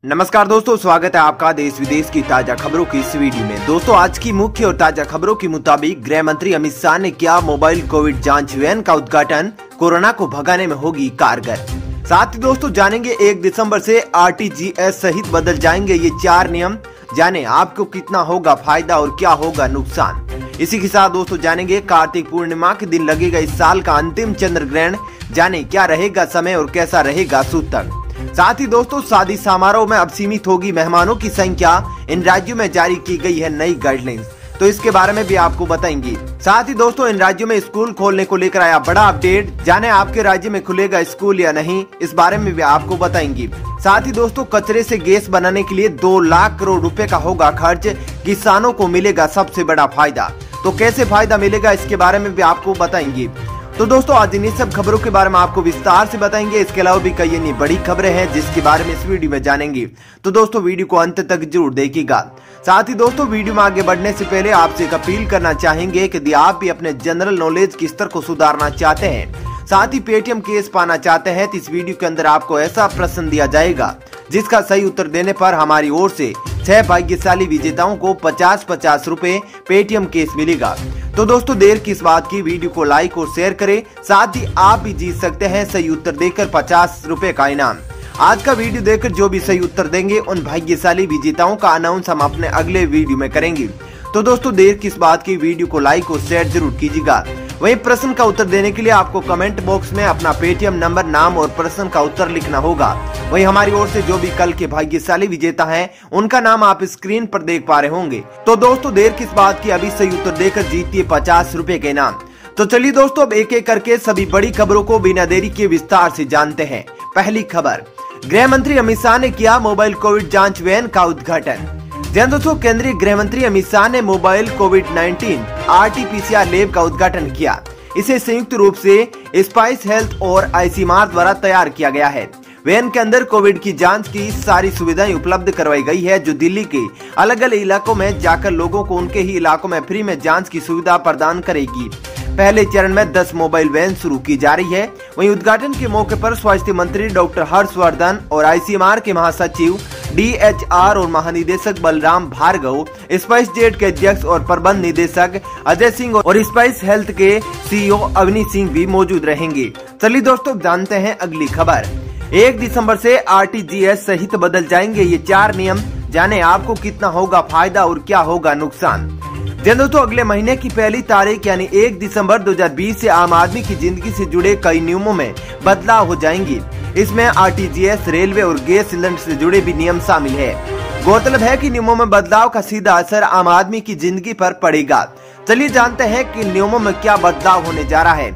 नमस्कार दोस्तों, स्वागत है आपका देश विदेश की ताजा खबरों की इस वीडियो में। दोस्तों, आज की मुख्य और ताजा खबरों के मुताबिक गृह मंत्री अमित शाह ने किया मोबाइल कोविड जांच वैन का उद्घाटन, कोरोना को भगाने में होगी कारगर। साथ ही दोस्तों जानेंगे 1 दिसंबर से RTGS सहित बदल जाएंगे ये 4 नियम, जाने आपको कितना होगा फायदा और क्या होगा नुकसान। इसी के साथ दोस्तों जानेंगे कार्तिक पूर्णिमा के दिन लगेगा इस साल का अंतिम चंद्र ग्रहण, जाने क्या रहेगा समय और कैसा रहेगा सूतक। साथ ही दोस्तों शादी समारोह में अब सीमित होगी मेहमानों की संख्या, इन राज्यों में जारी की गई है नई गाइडलाइंस, तो इसके बारे में भी आपको बताएंगे। साथ ही दोस्तों इन राज्यों में स्कूल खोलने को लेकर आया बड़ा अपडेट, जाने आपके राज्य में खुलेगा स्कूल या नहीं, इस बारे में भी आपको बताएंगे। साथ ही दोस्तों कचरे से गैस बनाने के लिए 2 लाख करोड़ रुपए का होगा खर्च, किसानों को मिलेगा सबसे बड़ा फायदा। तो कैसे फायदा मिलेगा इसके बारे में भी आपको बताएंगे। तो दोस्तों आज इन सब खबरों के बारे में आपको विस्तार से बताएंगे। इसके अलावा भी कई अन्य बड़ी खबरें हैं जिसके बारे में इस वीडियो में जानेंगे, तो दोस्तों वीडियो को अंत तक जरूर देखिएगा। साथ ही दोस्तों वीडियो में आगे बढ़ने से पहले आपसे एक अपील करना चाहेंगे कि यदि आप भी अपने जनरल नॉलेज के स्तर को सुधारना चाहते हैं, साथ ही पेटीएम केस पाना चाहते हैं, तो इस वीडियो के अंदर आपको ऐसा प्रश्न दिया जाएगा जिसका सही उत्तर देने पर हमारी ओर से 6 भाग्यशाली विजेताओं को 50-50 रुपए पेटीएम केस मिलेगा। तो दोस्तों देर किस बात की, वीडियो को लाइक और शेयर करें। साथ ही आप भी जीत सकते हैं सही उत्तर देकर 50 रुपए का इनाम। आज का वीडियो देखकर जो भी सही उत्तर देंगे उन भाग्यशाली विजेताओं का अनाउंस हम अपने अगले वीडियो में करेंगे। तो दोस्तों देर किस बात की, वीडियो को लाइक और शेयर जरूर कीजिएगा। वहीं प्रश्न का उत्तर देने के लिए आपको कमेंट बॉक्स में अपना पेटीएम नंबर, नाम और प्रश्न का उत्तर लिखना होगा। वहीं हमारी ओर से जो भी कल के भाग्यशाली विजेता हैं उनका नाम आप स्क्रीन पर देख पा रहे होंगे। तो दोस्तों देर किस बात की, अभी सही उत्तर देकर जीतिए 50 रुपए के इनाम। तो चलिए दोस्तों अब एक एक करके सभी बड़ी खबरों को बिना देरी के विस्तार से जानते हैं। पहली खबर, गृह मंत्री अमित शाह ने किया मोबाइल कोविड जांच वैन का उद्घाटन। दोस्तों केंद्रीय गृह मंत्री अमित शाह ने मोबाइल कोविड-19 RT-PCR लैब का उद्घाटन किया। इसे संयुक्त रूप से स्पाइस हेल्थ और ICMR द्वारा तैयार किया गया है। वैन के अंदर कोविड की जांच की सारी सुविधाएं उपलब्ध करवाई गई है, जो दिल्ली के अलग अलग इलाकों में जाकर लोगों को उनके ही इलाकों में फ्री में जांच की सुविधा प्रदान करेगी। पहले चरण में 10 मोबाइल वैन शुरू की जा रही है। वहीं उद्घाटन के मौके पर स्वास्थ्य मंत्री डॉक्टर हर्षवर्धन और ICMR के महासचिव DHR और महानिदेशक बलराम भार्गव, स्पाइस जेट के अध्यक्ष और प्रबंध निदेशक अजय सिंह और स्पाइस हेल्थ के CEO अवनी सिंह भी मौजूद रहेंगे। चलिए दोस्तों जानते हैं अगली खबर। 1 दिसंबर से RTGS सहित बदल जाएंगे ये 4 नियम, जाने आपको कितना होगा फायदा और क्या होगा नुकसान। दोस्तों अगले महीने की पहली तारीख यानी 1 दिसंबर 2020 से आम आदमी की जिंदगी से जुड़े कई नियमों में बदलाव हो जाएंगे। इसमें RTGS, रेलवे और गैस सिलेंडर से जुड़े भी नियम शामिल है। गौरतलब है कि नियमों में बदलाव का सीधा असर आम आदमी की जिंदगी पर पड़ेगा। चलिए जानते हैं कि नियमों में क्या बदलाव होने जा रहा है।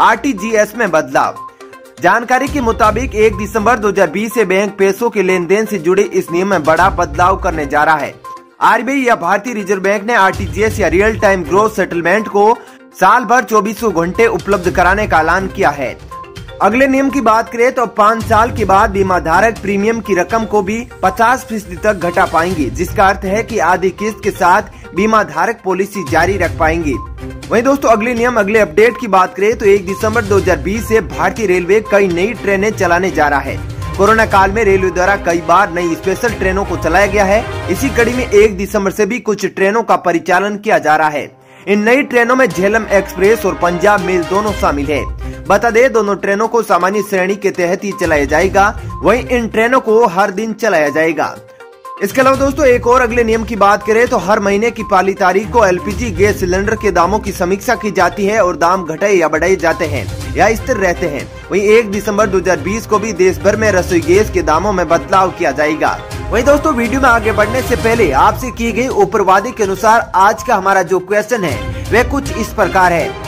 RTGS में बदलाव, जानकारी के मुताबिक 1 दिसंबर 2020 से बैंक पैसों के लेन देन से जुड़े इस नियम में बड़ा बदलाव करने जा रहा है। RBI या भारतीय रिजर्व बैंक ने RTGS या रियल टाइम ग्रोथ सेटलमेंट को साल भर 24 घंटे उपलब्ध कराने का ऐलान किया है। अगले नियम की बात करें तो 5 साल के बाद बीमा धारक प्रीमियम की रकम को भी 50% तक घटा पाएंगे, जिसका अर्थ है कि आधी किस्त के साथ बीमा धारक पॉलिसी जारी रख पाएंगे। वहीं दोस्तों अगले नियम, अगले अपडेट की बात करें तो 1 दिसंबर 2020 से भारतीय रेलवे कई नई ट्रेनें चलाने जा रहा है। कोरोना काल में रेलवे द्वारा कई बार नई स्पेशल ट्रेनों को चलाया गया है। इसी कड़ी में 1 दिसंबर से भी कुछ ट्रेनों का परिचालन किया जा रहा है। इन नई ट्रेनों में झेलम एक्सप्रेस और पंजाब मेल दोनों शामिल है। बता दें दोनों ट्रेनों को सामान्य श्रेणी के तहत ही चलाया जाएगा, वहीं इन ट्रेनों को हर दिन चलाया जाएगा। इसके अलावा दोस्तों एक और अगले नियम की बात करें तो हर महीने की पहली तारीख को LPG गैस सिलेंडर के दामों की समीक्षा की जाती है और दाम घटाए या बढ़ाए जाते हैं या स्थिर रहते हैं। वहीं 1 दिसंबर 2020 को भी देश भर में रसोई गैस के दामों में बदलाव किया जाएगा। वहीं दोस्तों वीडियो में आगे बढ़ने से पहले आपसे की गई ऊपर वादे के अनुसार आज का हमारा जो क्वेश्चन है वह कुछ इस प्रकार है।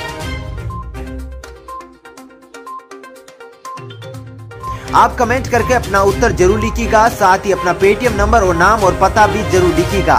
आप कमेंट करके अपना उत्तर जरूर लिखिएगा, साथ ही अपना पेटीएम नंबर और नाम और पता भी जरूर लिखिएगा।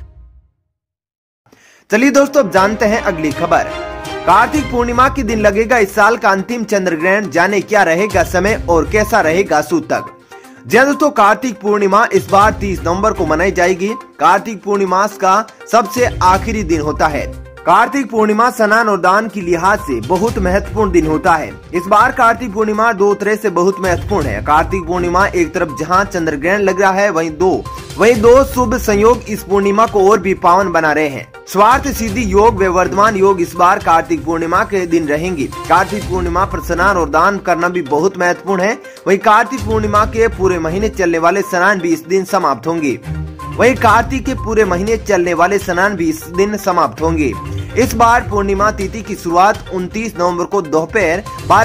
चलिए दोस्तों अब जानते हैं अगली खबर। कार्तिक पूर्णिमा के दिन लगेगा इस साल का अंतिम चंद्र ग्रहण, जाने क्या रहेगा समय और कैसा रहेगा सूतक। दोस्तों कार्तिक पूर्णिमा इस बार 30 नवंबर को मनाई जाएगी। कार्तिक पूर्णिमा का सबसे आखिरी दिन होता है। कार्तिक पूर्णिमा स्नान और दान की लिहाज से बहुत महत्वपूर्ण दिन होता है। इस बार कार्तिक पूर्णिमा दो तरह से बहुत महत्वपूर्ण है। कार्तिक पूर्णिमा एक तरफ जहां चंद्र ग्रहण लग रहा है, वहीं दो शुभ संयोग इस पूर्णिमा को और भी पावन बना रहे हैं। स्वार्थ सिद्धि योग व वर्धमान योग इस बार कार्तिक पूर्णिमा के दिन रहेंगे। कार्तिक पूर्णिमा पर स्नान और दान करना भी बहुत महत्वपूर्ण है। वहीं कार्तिक पूर्णिमा के पूरे महीने चलने वाले स्नान भी इस दिन समाप्त होंगे। वहीं कार्तिक के पूरे महीने चलने वाले स्नान भी इस दिन समाप्त होंगे। इस बार पूर्णिमा तिथि की शुरुआत 29 नवंबर को दोपहर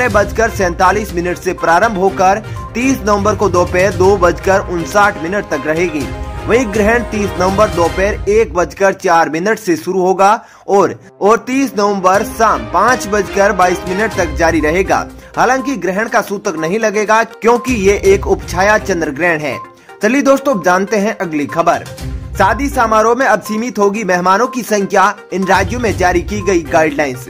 12:47 से प्रारंभ होकर 30 नवंबर को दोपहर 2:59 तक रहेगी। वहीं ग्रहण 30 नवंबर दोपहर 1:04 से शुरू होगा और 30 नवंबर शाम 5:22 तक जारी रहेगा। हालांकि ग्रहण का सूतक नहीं लगेगा क्योंकि ये एक उपछाया चंद्र ग्रहण है। चलिए दोस्तों, जानते हैं अगली खबर। शादी समारोह में अब सीमित होगी मेहमानों की संख्या, इन राज्यों में जारी की गई गाइडलाइंस।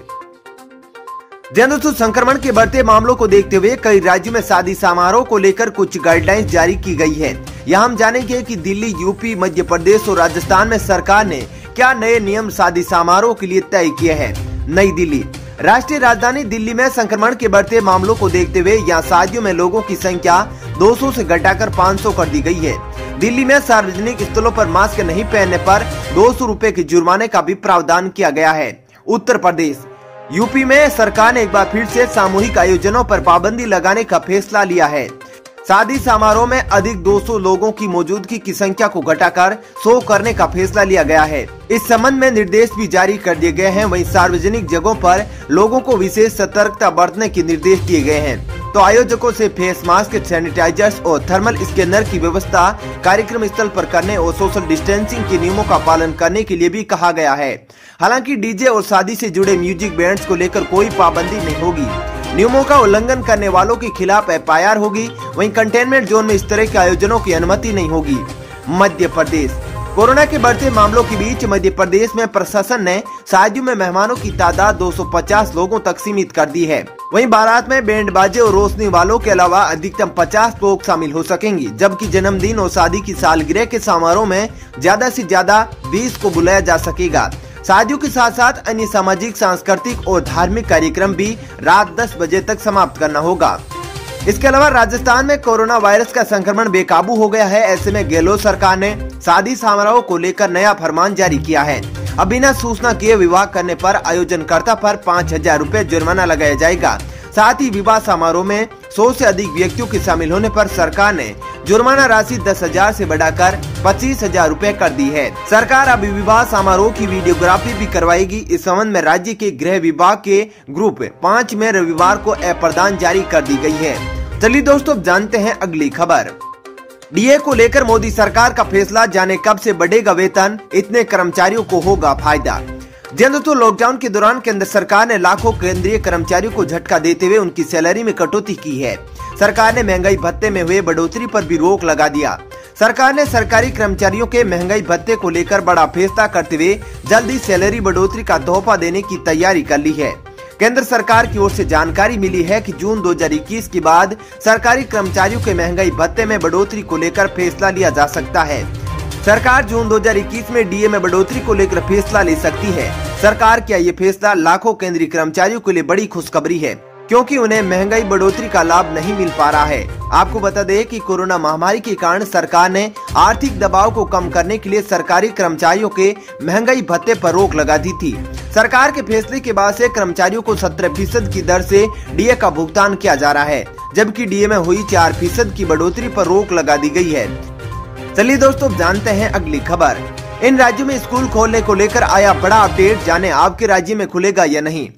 दोस्तों, संक्रमण के बढ़ते मामलों को देखते हुए कई राज्यों में शादी समारोह को लेकर कुछ गाइडलाइंस जारी की गई है। यहाँ हम जानेंगे कि दिल्ली, यूपी, मध्य प्रदेश और राजस्थान में सरकार ने क्या नए नियम शादी समारोह के लिए तय किए हैं। नई दिल्ली, राष्ट्रीय राजधानी दिल्ली में संक्रमण के बढ़ते मामलों को देखते हुए यहाँ शादियों में लोगों की संख्या 200 से घटाकर 500 कर दी गई है। दिल्ली में सार्वजनिक स्थलों पर मास्क नहीं पहनने पर 200 रुपए के जुर्माने का भी प्रावधान किया गया है। उत्तर प्रदेश, यूपी में सरकार ने एक बार फिर से सामूहिक आयोजनों पर पाबंदी लगाने का फैसला लिया है। शादी समारोह में अधिक 200 लोगों की मौजूदगी की संख्या को घटाकर 100 करने का फैसला लिया गया है। इस संबंध में निर्देश भी जारी कर दिए गए हैं। वहीं सार्वजनिक जगहों पर लोगों को विशेष सतर्कता बरतने के निर्देश दिए गए हैं। तो आयोजकों से फेस मास्क, सैनिटाइजर्स और थर्मल स्कैनर की व्यवस्था कार्यक्रम स्थल पर करने और सोशल डिस्टेंसिंग के नियमों का पालन करने के लिए भी कहा गया है। हालांकि डीजे और शादी से जुड़े म्यूजिक बैंड्स को लेकर कोई पाबंदी नहीं होगी। नियमों का उल्लंघन करने वालों के खिलाफ एफआईआर होगी। वहीं कंटेनमेंट जोन में इस तरह के आयोजनों की अनुमति नहीं होगी। मध्य प्रदेश, कोरोना के बढ़ते मामलों के बीच मध्य प्रदेश में प्रशासन ने शादियों में मेहमानों की तादाद 250 लोगों तक सीमित कर दी है। वहीं बारात में बैंड बाजे और रोशनी वालों के अलावा अधिकतम 50 लोग शामिल हो सकेंगे, जबकि जन्मदिन और शादी की सालगिरह के समारोह में ज्यादा से ज्यादा 20 को बुलाया जा सकेगा। शादियों के साथ साथ अन्य सामाजिक, सांस्कृतिक और धार्मिक कार्यक्रम भी रात 10 बजे तक समाप्त करना होगा। इसके अलावा राजस्थान में कोरोना वायरस का संक्रमण बेकाबू हो गया है। ऐसे में गहलोत सरकार ने शादी समारोह को लेकर नया फरमान जारी किया है। अब बिना सूचना किए विवाह करने पर आयोजनकर्ता पर 5,000 रुपए जुर्माना लगाया जाएगा। साथ ही विवाह समारोह में 100 से अधिक व्यक्तियों के शामिल होने पर सरकार ने जुर्माना राशि 10,000 से बढ़ाकर 25,000 रुपए कर दी है। सरकार अब विवाह समारोह की वीडियोग्राफी भी करवाएगी। इस संबंध में राज्य के गृह विभाग के ग्रुप 5 में रविवार को प्रदान जारी कर दी गई है। चलिए दोस्तों, जानते हैं अगली खबर। डीए को लेकर मोदी सरकार का फैसला, जाने कब से बढ़ेगा वेतन, इतने कर्मचारियों को होगा फायदा। दोस्तों, लॉकडाउन के दौरान केंद्र सरकार ने लाखों केंद्रीय कर्मचारियों को झटका देते हुए उनकी सैलरी में कटौती की है। सरकार ने महंगाई भत्ते में हुए बढ़ोतरी पर भी रोक लगा दिया। सरकार ने सरकारी कर्मचारियों के महंगाई भत्ते को लेकर बड़ा फैसला करते हुए जल्द ही सैलरी बढ़ोतरी का तोहफा देने की तैयारी कर ली है। केंद्र सरकार की ओर से जानकारी मिली है कि जून 2021 के बाद सरकारी कर्मचारियों के महंगाई भत्ते में बढ़ोतरी को लेकर फैसला लिया जा सकता है। सरकार जून 2021 में डीए में बढ़ोतरी को लेकर फैसला ले सकती है। सरकार का ये फैसला लाखों केंद्रीय कर्मचारियों के लिए बड़ी खुशखबरी है, क्योंकि उन्हें महंगाई बढ़ोतरी का लाभ नहीं मिल पा रहा है। आपको बता दें कि कोरोना महामारी के कारण सरकार ने आर्थिक दबाव को कम करने के लिए सरकारी कर्मचारियों के महंगाई भत्ते पर रोक लगा दी थी। सरकार के फैसले के बाद से कर्मचारियों को 17% की दर से डीए का भुगतान किया जा रहा है, जबकि डीए में हुई 4% की बढ़ोतरी पर रोक लगा दी गई है। चलिए दोस्तों, जानते हैं अगली खबर। इन राज्यों में स्कूल खोलने को लेकर आया बड़ा अपडेट, जाने आपके राज्य में खुलेगा या नहीं।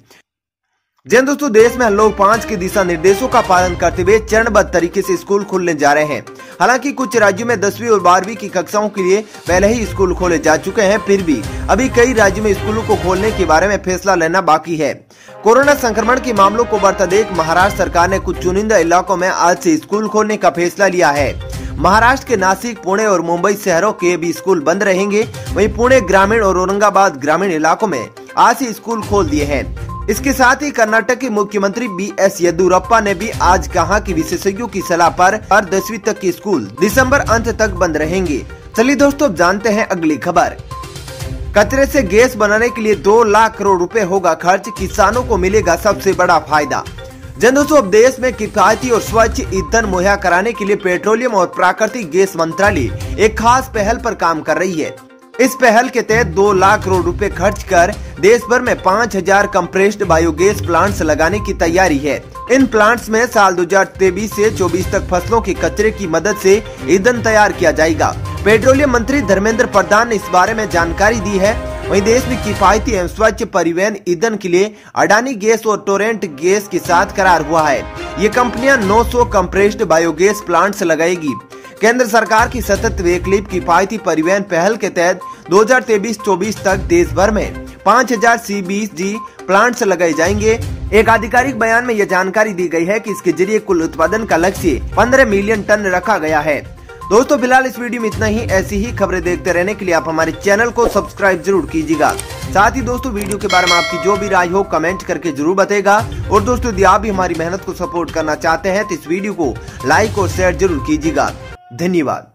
दोस्तों, देश में अनलॉक 5 के दिशा निर्देशों का पालन करते हुए चरणबद्ध तरीके से स्कूल खुलने जा रहे हैं। हालांकि कुछ राज्यों में 10वीं और 12वीं की कक्षाओं के लिए पहले ही स्कूल खोले जा चुके हैं, फिर भी अभी कई राज्यों में स्कूलों को खोलने के बारे में फैसला लेना बाकी है। कोरोना संक्रमण के मामलों को बढ़ता देख महाराष्ट्र सरकार ने कुछ चुनिंदा इलाकों में आज से स्कूल खोलने का फैसला लिया है। महाराष्ट्र के नासिक, पुणे और मुंबई शहरों के भी स्कूल बंद रहेंगे। वहीं पुणे ग्रामीण और औरंगाबाद ग्रामीण इलाकों में आज से स्कूल खोल दिए हैं। इसके साथ ही कर्नाटक के मुख्यमंत्री BS येदियुरप्पा ने भी आज कहा कि विशेषज्ञों की सलाह पर हर 10वीं तक के स्कूल दिसंबर अंत तक बंद रहेंगे। चलिए दोस्तों, जानते हैं अगली खबर। कचरे से गैस बनाने के लिए 2 लाख करोड़ रुपए होगा खर्च, किसानों को मिलेगा सबसे बड़ा फायदा। दोस्तों, अब देश में किफायती और स्वच्छ ईंधन मुहैया कराने के लिए पेट्रोलियम और प्राकृतिक गैस मंत्रालय एक खास पहल पर काम कर रही है। इस पहल के तहत 2 लाख करोड़ रुपए खर्च कर देश भर में 5000 कंप्रेस्ड बायोगैस प्लांट्स लगाने की तैयारी है। इन प्लांट्स में साल 2023 से 24 तक फसलों के कचरे की मदद से ईंधन तैयार किया जाएगा। पेट्रोलियम मंत्री धर्मेंद्र प्रधान ने इस बारे में जानकारी दी है। वहीं देश में किफायती एवं स्वच्छ परिवहन ईंधन के लिए अडानी गैस और टोरेंट गैस के साथ करार हुआ है। ये कंपनियां 900 कंप्रेस्ड बायोगैस प्लांट्स लगाएगी। केंद्र सरकार की सतत वैकल्पिक किफायती परिवहन पहल के तहत 2023-24 तक देश भर में 5000 CBG प्लांट्स लगाए जाएंगे। एक आधिकारिक बयान में यह जानकारी दी गई है कि इसके जरिए कुल उत्पादन का लक्ष्य 15 मिलियन टन रखा गया है। दोस्तों, फिलहाल इस वीडियो में इतना ही। ऐसी ही खबरें देखते रहने के लिए आप हमारे चैनल को सब्सक्राइब जरूर कीजिएगा। साथ ही दोस्तों, वीडियो के बारे में आपकी जो भी राय हो कमेंट करके जरूर बताएगा। और दोस्तों, यदि आप भी हमारी मेहनत को सपोर्ट करना चाहते हैं तो इस वीडियो को लाइक और शेयर जरूर कीजिएगा। धन्यवाद।